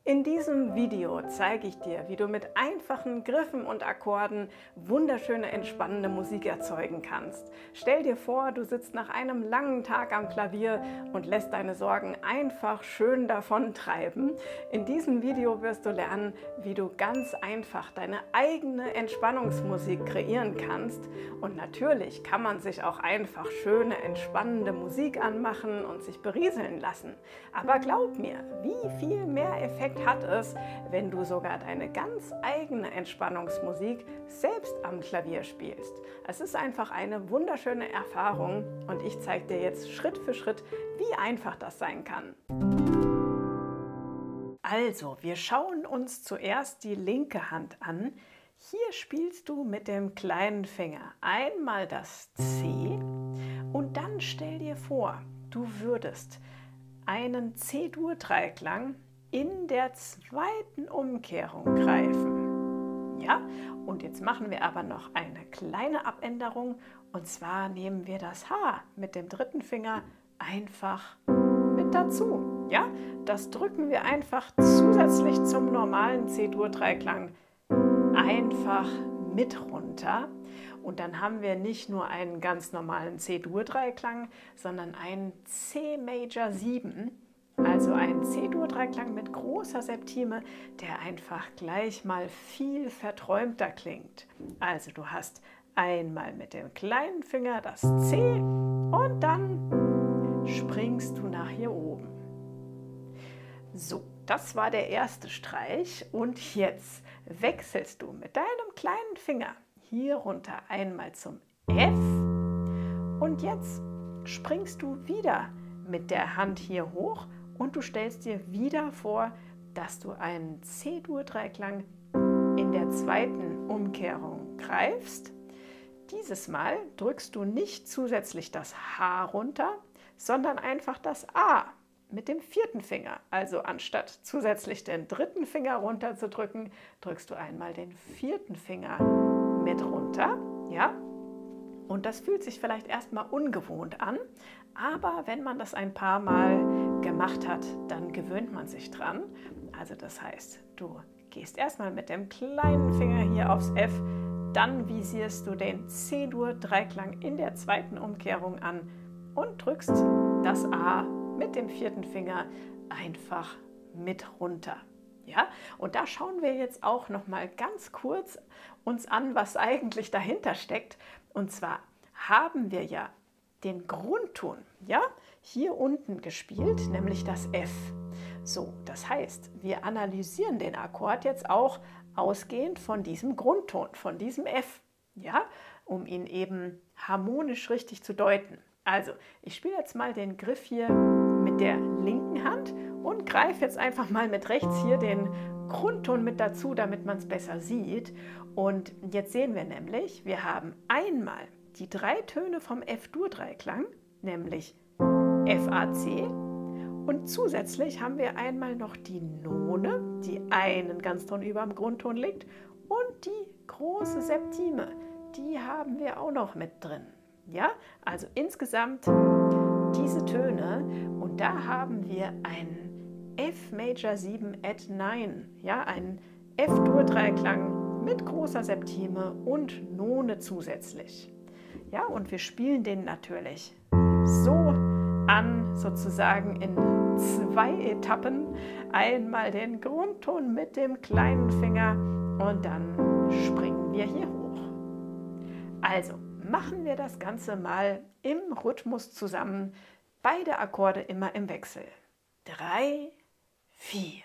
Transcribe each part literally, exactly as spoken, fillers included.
In diesem Video zeige ich dir, wie du mit einfachen Griffen und Akkorden wunderschöne, entspannende Musik erzeugen kannst. Stell dir vor, du sitzt nach einem langen Tag am Klavier und lässt deine Sorgen einfach schön davontreiben. In diesem Video wirst du lernen, wie du ganz einfach deine eigene Entspannungsmusik kreieren kannst. Und natürlich kann man sich auch einfach schöne, entspannende Musik anmachen und sich berieseln lassen. Aber glaub mir, wie viel mehr Effekt hat es, wenn du sogar deine ganz eigene Entspannungsmusik selbst am Klavier spielst. Es ist einfach eine wunderschöne Erfahrung und ich zeige dir jetzt Schritt für Schritt, wie einfach das sein kann. Also, wir schauen uns zuerst die linke Hand an. Hier spielst du mit dem kleinen Finger einmal das C und dann stell dir vor, du würdest einen C-Dur-Dreiklang in der zweiten Umkehrung greifen. Ja, und jetzt machen wir aber noch eine kleine Abänderung und zwar nehmen wir das H mit dem dritten Finger einfach mit dazu. Ja, das drücken wir einfach zusätzlich zum normalen C-Dur-Dreiklang einfach mit runter. Und dann haben wir nicht nur einen ganz normalen C-Dur-Dreiklang, sondern einen C Major sieben. Also ein C-Dur-Dreiklang mit großer Septime, der einfach gleich mal viel verträumter klingt. Also du hast einmal mit dem kleinen Finger das C und dann springst du nach hier oben. So, das war der erste Streich und jetzt wechselst du mit deinem kleinen Finger hier runter einmal zum F und jetzt springst du wieder mit der Hand hier hoch. Und du stellst dir wieder vor, dass du einen C-Dur-Dreiklang in der zweiten Umkehrung greifst. Dieses Mal drückst du nicht zusätzlich das H runter, sondern einfach das A mit dem vierten Finger. Also anstatt zusätzlich den dritten Finger runter zu drücken, drückst du einmal den vierten Finger mit runter. Ja? Und das fühlt sich vielleicht erstmal ungewohnt an, aber wenn man das ein paar Mal gemacht hat, dann gewöhnt man sich dran. Also das heißt, du gehst erstmal mit dem kleinen Finger hier aufs F, dann visierst du den C-Dur-Dreiklang in der zweiten Umkehrung an und drückst das A mit dem vierten Finger einfach mit runter. Ja, und da schauen wir jetzt auch noch mal ganz kurz uns an, was eigentlich dahinter steckt. Und zwar haben wir ja den Grundton, ja, hier unten gespielt, nämlich das F. So, das heißt, wir analysieren den Akkord jetzt auch ausgehend von diesem Grundton, von diesem F, ja, um ihn eben harmonisch richtig zu deuten. Also, ich spiele jetzt mal den Griff hier mit der linken Hand und greife jetzt einfach mal mit rechts hier den Grundton mit dazu, damit man es besser sieht. Und jetzt sehen wir nämlich, wir haben einmal die drei Töne vom F-Dur-Dreiklang, nämlich F A C, und zusätzlich haben wir einmal noch die None, die einen Ganzton über dem Grundton liegt, und die große Septime, die haben wir auch noch mit drin. Ja, also insgesamt diese Töne und da haben wir einen F Major sieben at neun, ja, einen F-Dur-Dreiklang mit großer Septime und None zusätzlich. Ja, und wir spielen den natürlich so an, sozusagen in zwei Etappen. Einmal den Grundton mit dem kleinen Finger und dann springen wir hier hoch. Also machen wir das Ganze mal im Rhythmus zusammen, beide Akkorde immer im Wechsel. Drei, vier,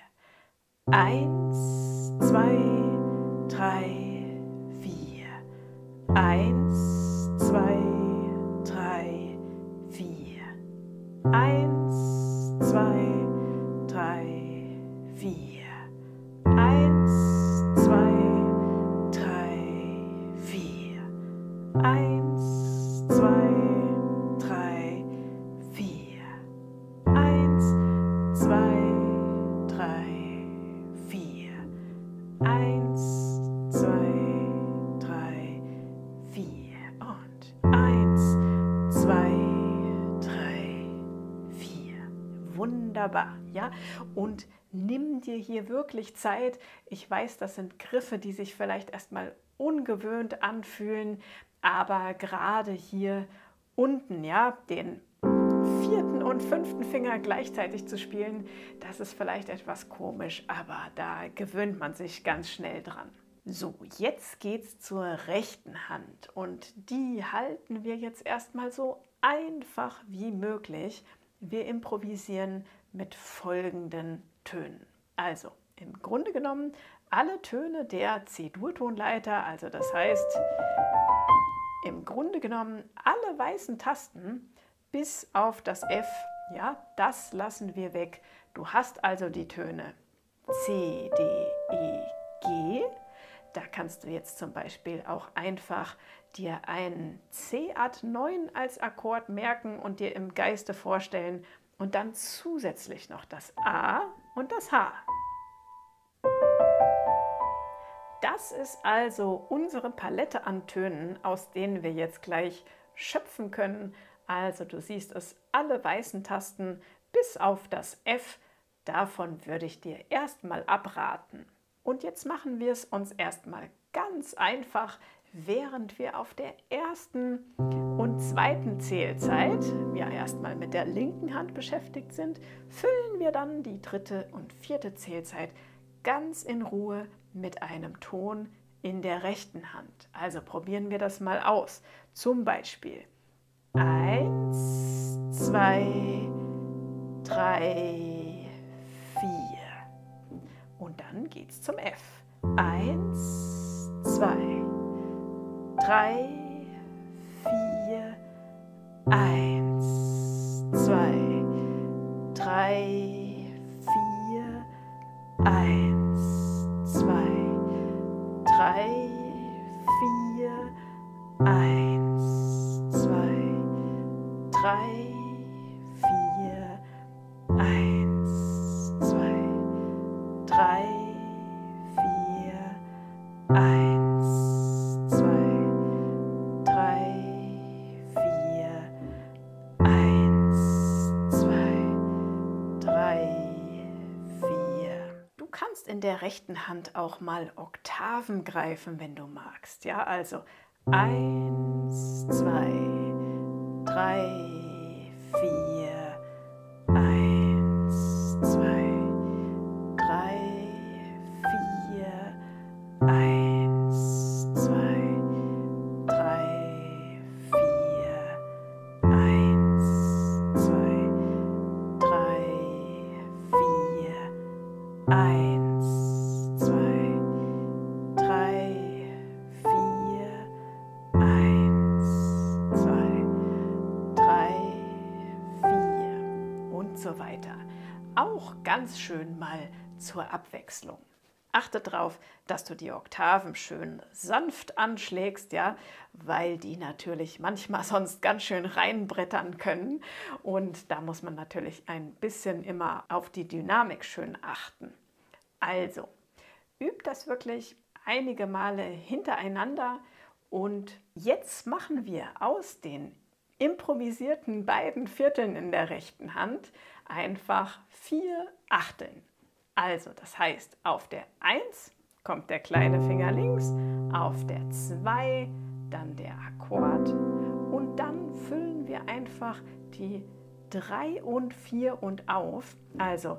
eins, zwei, drei, vier, eins, zwei, drei, vier, eins, zwei, drei, vier, eins, zwei, drei, vier, eins, zwei, drei, vier, eins, zwei, drei, vier, eins, zwei, drei, vier und eins, zwei, drei, vier. Wunderbar, ja? Und nimm dir hier wirklich Zeit. Ich weiß, das sind Griffe, die sich vielleicht erstmal ungewöhnt anfühlen, aber gerade hier unten, ja, den vierten und fünften Finger gleichzeitig zu spielen, das ist vielleicht etwas komisch, aber da gewöhnt man sich ganz schnell dran. So, jetzt geht's zur rechten Hand und die halten wir jetzt erstmal so einfach wie möglich. Wir improvisieren mit folgenden Tönen. Also, im Grunde genommen alle Töne der C-Dur-Tonleiter, also das heißt, im Grunde genommen alle weißen Tasten bis auf das F, ja, das lassen wir weg. Du hast also die Töne C, D, E, G. Da kannst du jetzt zum Beispiel auch einfach dir einen C Add neun als Akkord merken und dir im Geiste vorstellen und dann zusätzlich noch das A und das H. Das ist also unsere Palette an Tönen, aus denen wir jetzt gleich schöpfen können. Also du siehst es, alle weißen Tasten bis auf das F, davon würde ich dir erstmal abraten. Und jetzt machen wir es uns erstmal ganz einfach, während wir auf der ersten und zweiten Zählzeit, ja erstmal mit der linken Hand beschäftigt sind, füllen wir dann die dritte und vierte Zählzeit ganz in Ruhe mit einem Ton in der rechten Hand. Also probieren wir das mal aus. Zum Beispiel eins, zwei, drei, vier. Und dann geht's zum F. eins, zwei, drei, vier, eins, zwei, drei, vier, eins, zwei, drei, vier, eins, zwei, drei, vier, eins, zwei, drei, vier, eins, zwei, drei, vier, eins, zwei, drei, vier. Du kannst in der rechten Hand auch mal Oktaven greifen, wenn du magst. Ja, also eins, zwei, drei, vier, eins, zwei, drei, vier, eins, zwei, drei, vier, eins, zwei, drei, vier, eins, zwei, drei, vier, eins, zwei, drei, vier und so weiter. Auch ganz schön mal zur Abwechslung. Achte darauf, dass du die Oktaven schön sanft anschlägst, ja, weil die natürlich manchmal sonst ganz schön reinbrettern können. Und da muss man natürlich ein bisschen immer auf die Dynamik schön achten. Also, üb das wirklich einige Male hintereinander. Und jetzt machen wir aus den improvisierten beiden Vierteln in der rechten Hand einfach vier Achteln. Also, das heißt, auf der eins kommt der kleine Finger links, auf der zwei dann der Akkord und dann füllen wir einfach die drei und vier und auf. Also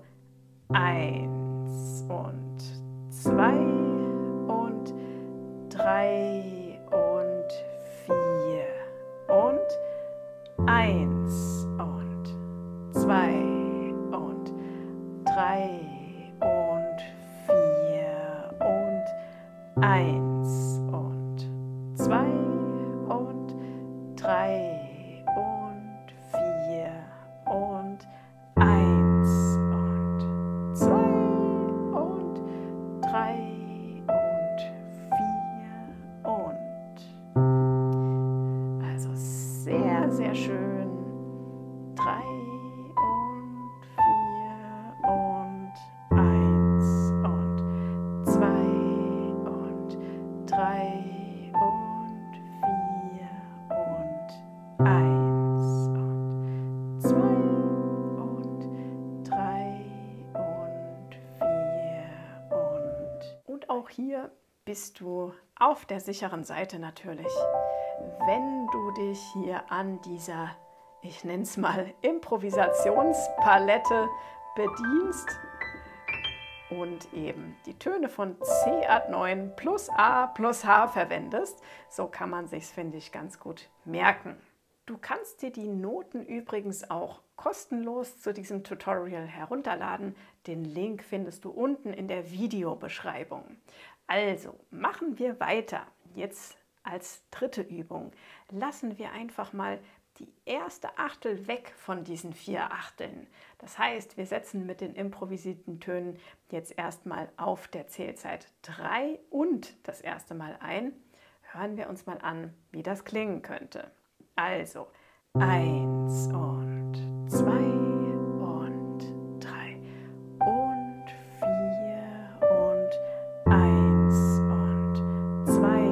eins und zwei und drei und vier und eins und zwei und drei und vier und eins und zwei und drei und vier und eins und zwei und drei und vier und also sehr, sehr schön. Drei und vier und eins und zwei und drei und vier und eins und zwei und drei und auch hier bist du auf der sicheren Seite natürlich, wenn du dich hier an dieser, ich nenne es mal, Improvisationspalette bedienst und eben die Töne von C Art neun plus A plus H verwendest. So kann man sich's, finde ich, ganz gut merken. Du kannst dir die Noten übrigens auch kostenlos zu diesem Tutorial herunterladen. Den Link findest du unten in der Videobeschreibung. Also machen wir weiter. Jetzt als dritte Übung lassen wir einfach mal die erste Achtel weg von diesen vier Achteln. Das heißt, wir setzen mit den improvisierten Tönen jetzt erstmal auf der Zählzeit drei und das erste Mal ein. Hören wir uns mal an, wie das klingen könnte. Also eins und zwei und drei und vier und eins und zwei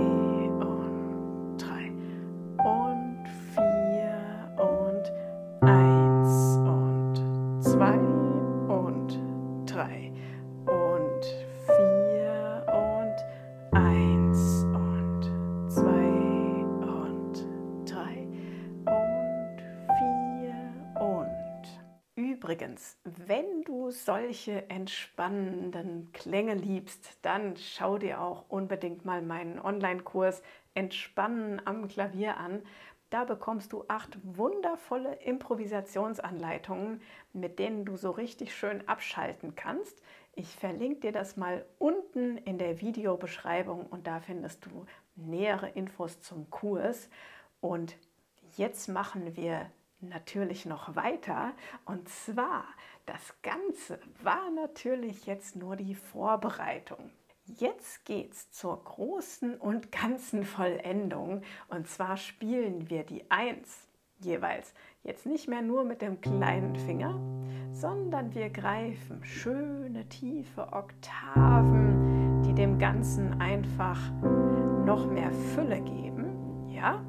und drei und vier und eins und zwei und drei und vier und eins und zwei und drei und vier und. Übrigens, wenn du solche entspannenden Klänge liebst, dann schau dir auch unbedingt mal meinen Online-Kurs Entspannen am Klavier an. Da bekommst du acht wundervolle Improvisationsanleitungen, mit denen du so richtig schön abschalten kannst. Ich verlinke dir das mal unten in der Videobeschreibung und da findest du nähere Infos zum Kurs. Und jetzt machen wir natürlich noch weiter. Und zwar, das Ganze war natürlich jetzt nur die Vorbereitung. Jetzt geht's zur großen und ganzen Vollendung. Und zwar spielen wir die Eins jeweils jetzt nicht mehr nur mit dem kleinen Finger, sondern wir greifen schöne tiefe Oktaven, die dem Ganzen einfach noch mehr Fülle geben. Ja?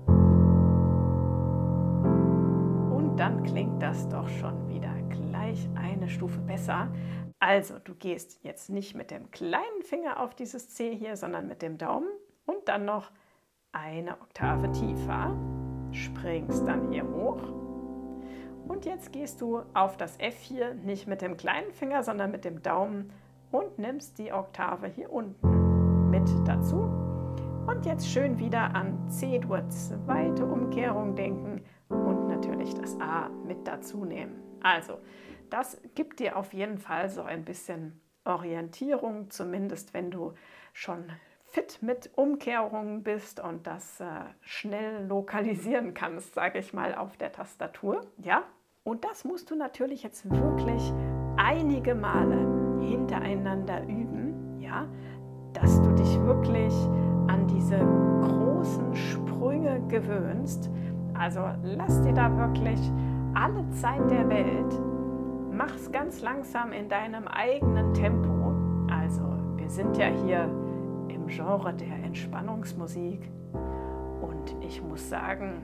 Und dann klingt das doch schon wieder gleich eine Stufe besser. Also, du gehst jetzt nicht mit dem kleinen Finger auf dieses C hier, sondern mit dem Daumen und dann noch eine Oktave tiefer, springst dann hier hoch und jetzt gehst du auf das F hier nicht mit dem kleinen Finger, sondern mit dem Daumen und nimmst die Oktave hier unten mit dazu. Und jetzt schön wieder an C-Dur zweite Umkehrung denken und natürlich das A mit dazu nehmen. Also, das gibt dir auf jeden Fall so ein bisschen Orientierung, zumindest wenn du schon fit mit Umkehrungen bist und das äh, schnell lokalisieren kannst, sage ich mal, auf der Tastatur. Ja? Und das musst du natürlich jetzt wirklich einige Male hintereinander üben, ja? Dass du dich wirklich an diese großen Sprünge gewöhnst. Also lass dir da wirklich alle Zeit der Welt. Mach's ganz langsam in deinem eigenen Tempo. Also, wir sind ja hier im Genre der Entspannungsmusik und ich muss sagen,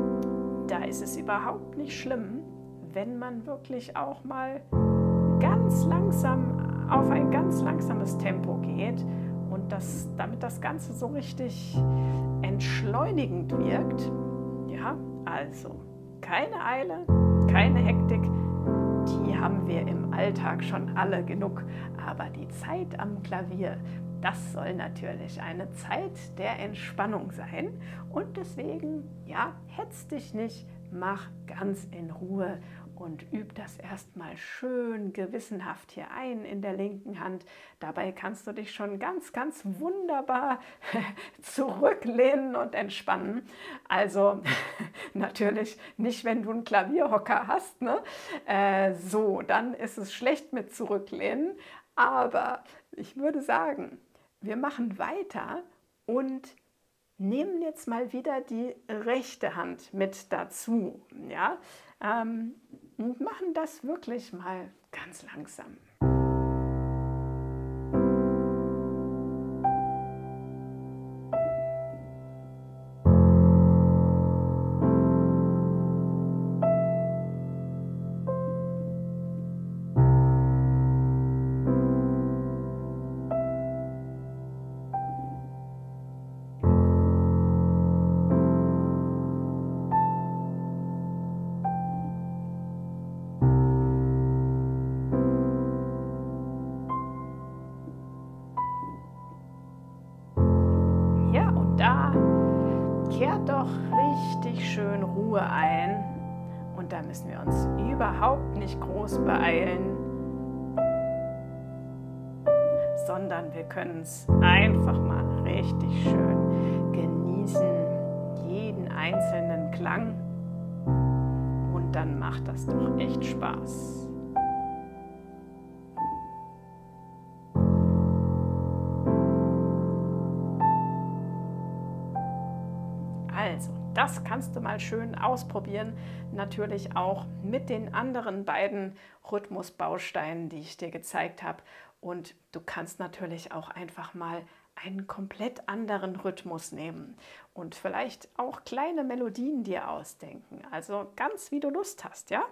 da ist es überhaupt nicht schlimm, wenn man wirklich auch mal ganz langsam auf ein ganz langsames Tempo geht und das, damit das Ganze so richtig entschleunigend wirkt. Ja, also keine Eile, keine Hektik. Die haben wir im Alltag schon alle genug, aber die Zeit am Klavier, das soll natürlich eine Zeit der Entspannung sein und deswegen, ja, hetz dich nicht, mach ganz in Ruhe und üb das erstmal schön gewissenhaft hier ein in der linken Hand. Dabei kannst du dich schon ganz, ganz wunderbar zurücklehnen und entspannen. Also natürlich nicht, wenn du einen Klavierhocker hast, ne? Äh, so, dann ist es schlecht mit zurücklehnen. Aber ich würde sagen, wir machen weiter und nehmen jetzt mal wieder die rechte Hand mit dazu. Ja? Ähm, und machen das wirklich mal ganz langsam. kehrt doch richtig schön Ruhe ein. Und da müssen wir uns überhaupt nicht groß beeilen, sondern wir können es einfach mal richtig schön genießen, jeden einzelnen Klang. Und dann macht das doch echt Spaß. Also, das kannst du mal schön ausprobieren, natürlich auch mit den anderen beiden Rhythmusbausteinen, die ich dir gezeigt habe. Und du kannst natürlich auch einfach mal einen komplett anderen Rhythmus nehmen und vielleicht auch kleine Melodien dir ausdenken. Also ganz wie du Lust hast, ja?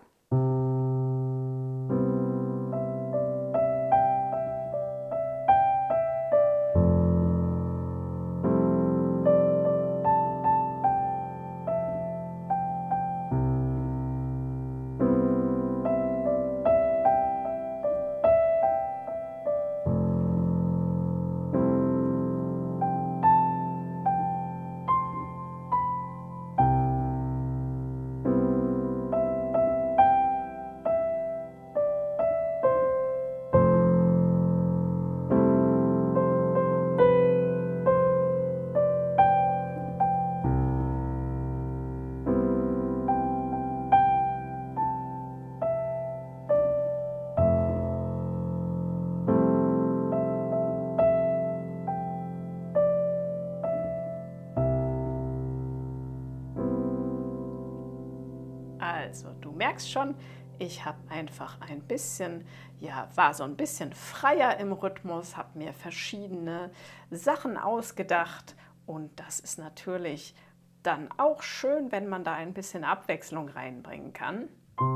Also, du merkst schon, ich habe einfach ein bisschen, ja, war so ein bisschen freier im Rhythmus, habe mir verschiedene Sachen ausgedacht und das ist natürlich dann auch schön, wenn man da ein bisschen Abwechslung reinbringen kann.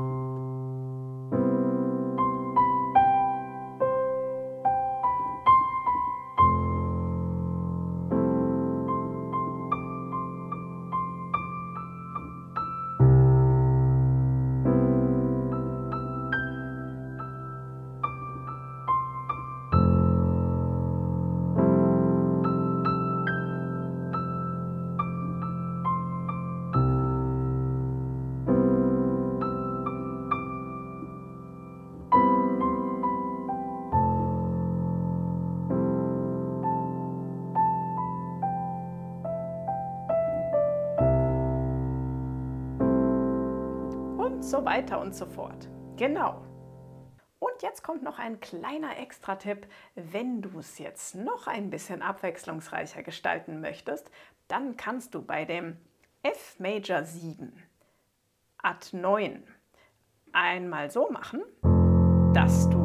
So weiter und so fort. Genau. Und jetzt kommt noch ein kleiner Extra-Tipp. Wenn du es jetzt noch ein bisschen abwechslungsreicher gestalten möchtest, dann kannst du bei dem F Major sieben Ad neun einmal so machen, dass du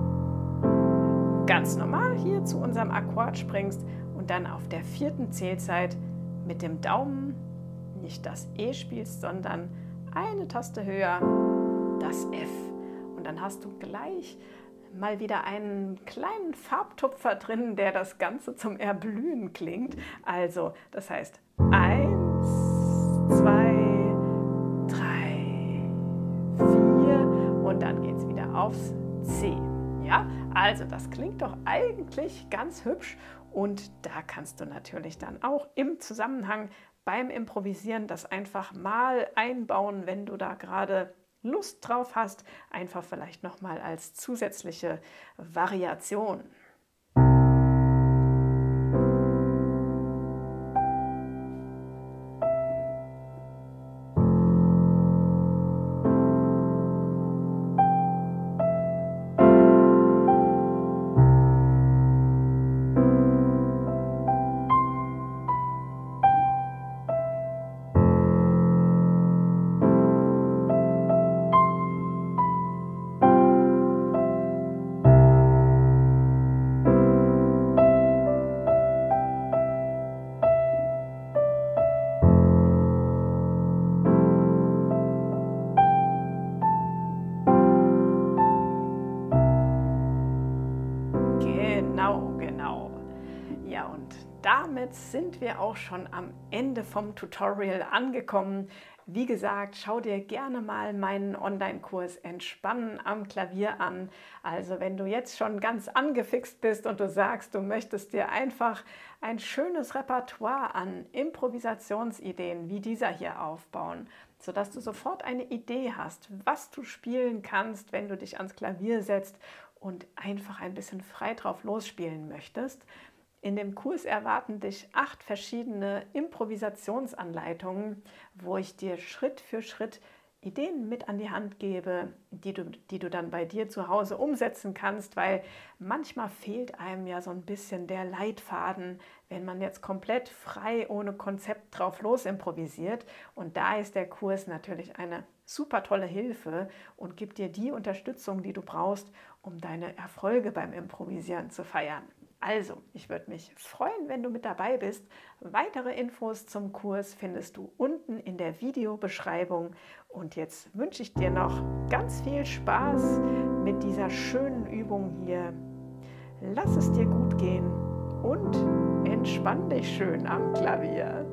ganz normal hier zu unserem Akkord springst und dann auf der vierten Zählzeit mit dem Daumen nicht das E spielst, sondern eine Taste höher, das F. Und dann hast du gleich mal wieder einen kleinen Farbtupfer drin, der das Ganze zum Erblühen klingt. Also, das heißt eins, zwei, drei, vier und dann geht es wieder aufs C. Ja, also das klingt doch eigentlich ganz hübsch und da kannst du natürlich dann auch im Zusammenhang beim Improvisieren das einfach mal einbauen, wenn du da gerade Lust drauf hast, einfach vielleicht nochmal als zusätzliche Variation. Ja, und damit sind wir auch schon am Ende vom Tutorial angekommen. Wie gesagt, schau dir gerne mal meinen Online-Kurs Entspannen am Klavier an. Also wenn du jetzt schon ganz angefixt bist und du sagst, du möchtest dir einfach ein schönes Repertoire an Improvisationsideen wie dieser hier aufbauen, sodass du sofort eine Idee hast, was du spielen kannst, wenn du dich ans Klavier setzt und einfach ein bisschen frei drauf losspielen möchtest. In dem Kurs erwarten dich acht verschiedene Improvisationsanleitungen, wo ich dir Schritt für Schritt Ideen mit an die Hand gebe, die du, die du dann bei dir zu Hause umsetzen kannst, weil manchmal fehlt einem ja so ein bisschen der Leitfaden, wenn man jetzt komplett frei ohne Konzept drauf los improvisiert. Und da ist der Kurs natürlich eine super tolle Hilfe und gibt dir die Unterstützung, die du brauchst, um deine Erfolge beim Improvisieren zu feiern. Also, ich würde mich freuen, wenn du mit dabei bist. Weitere Infos zum Kurs findest du unten in der Videobeschreibung. Und jetzt wünsche ich dir noch ganz viel Spaß mit dieser schönen Übung hier. Lass es dir gut gehen und entspann dich schön am Klavier.